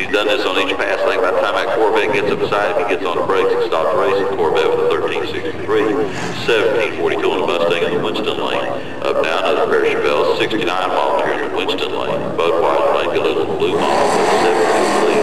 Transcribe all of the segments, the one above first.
done this on each pass. I think by the time that Corvette gets upside, if he gets on the brakes and stops racing, Corvette with a 1363, 1742 on the Mustang in the Winston lane. Up now, another pair of Chevelles, 69 miles here in the Winston lane. Budweiser lane, good little blue model with a 72 lead.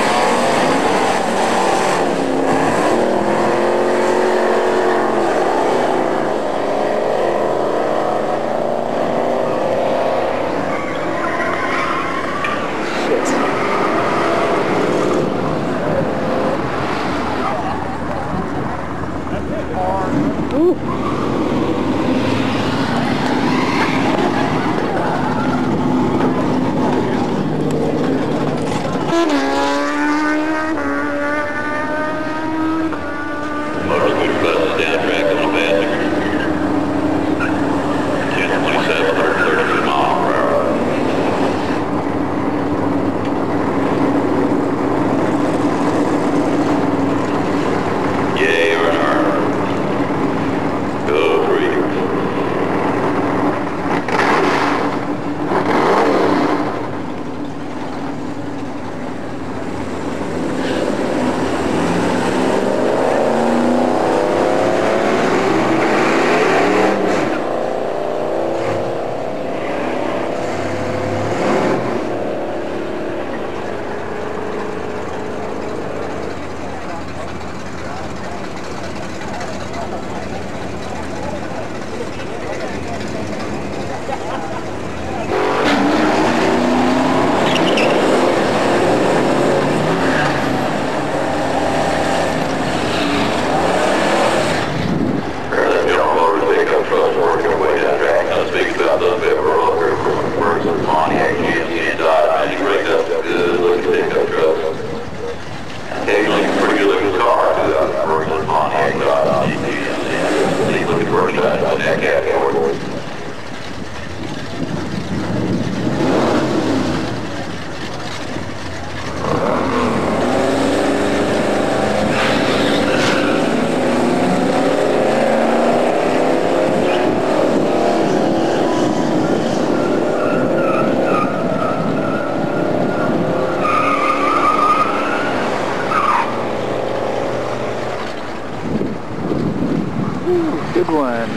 Good one.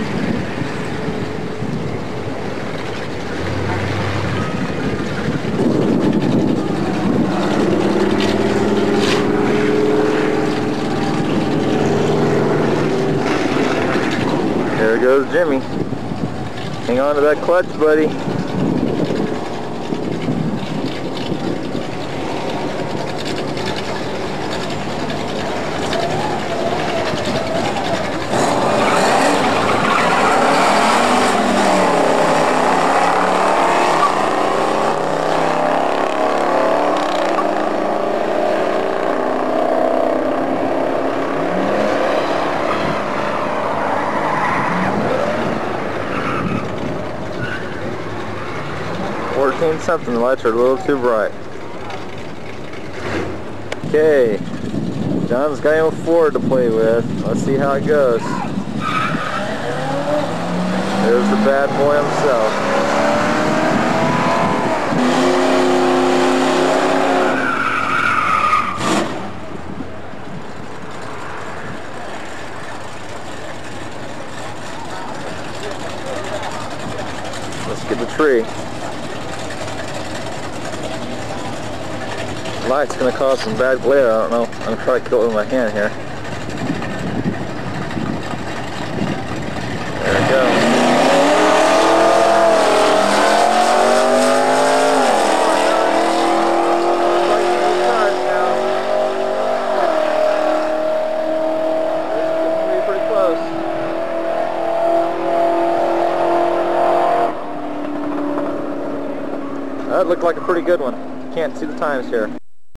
There goes Jimmy. Hang on to that clutch, buddy. Something, the lights are a little too bright. Okay, John's got him a Ford to play with. Let's see how it goes. There's the bad boy himself. Let's get the tree. Light's going to cause some bad glare. I don't know. I'm going to try to kill it with my hand here. There we go. Pretty close. That looked like a pretty good one. Can't see the times here.